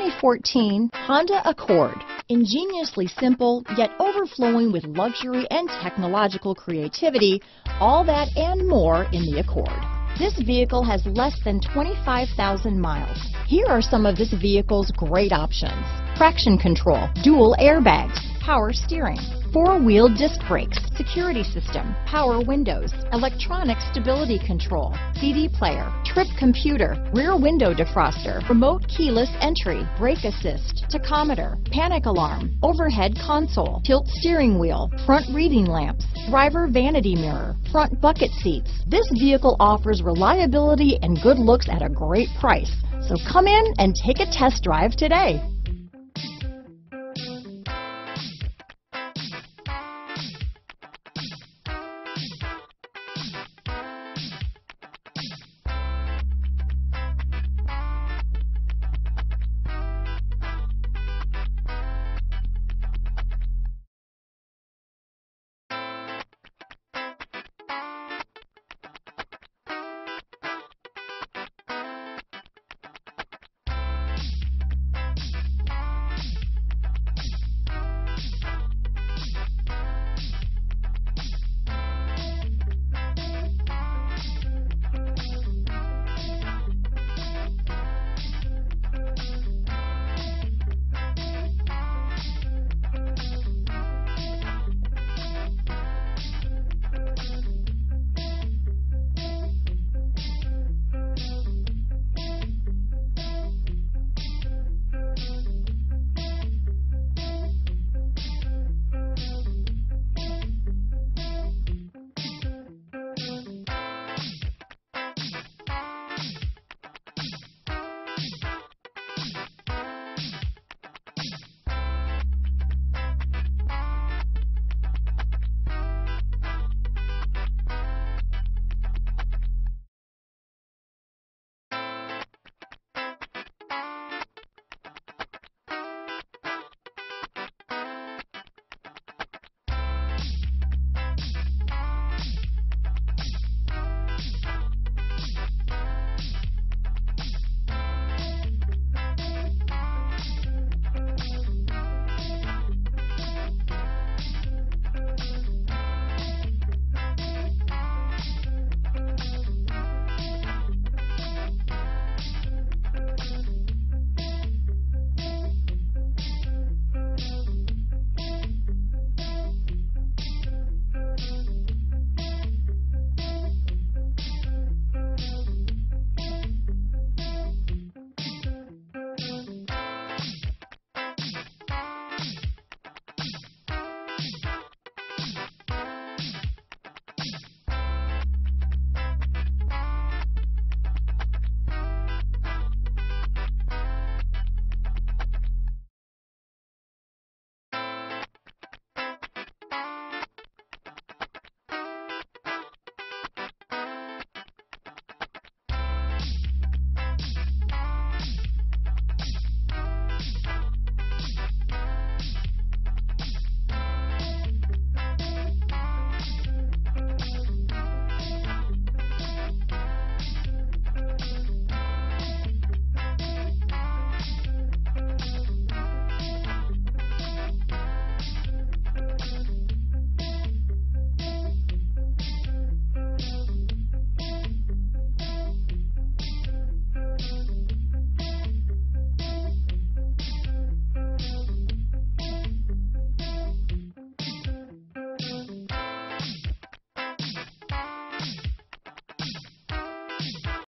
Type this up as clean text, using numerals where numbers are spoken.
2014 Honda Accord. Ingeniously simple, yet overflowing with luxury and technological creativity, all that and more in the Accord. This vehicle has less than 25,000 miles. Here are some of this vehicle's great options: traction control, dual airbags, power steering, four-wheel disc brakes, security system, power windows, electronic stability control, CD player, trip computer, rear window defroster, remote keyless entry, brake assist, tachometer, panic alarm, overhead console, tilt steering wheel, front reading lamps, driver vanity mirror, front bucket seats. This vehicle offers reliability and good looks at a great price. So come in and take a test drive today.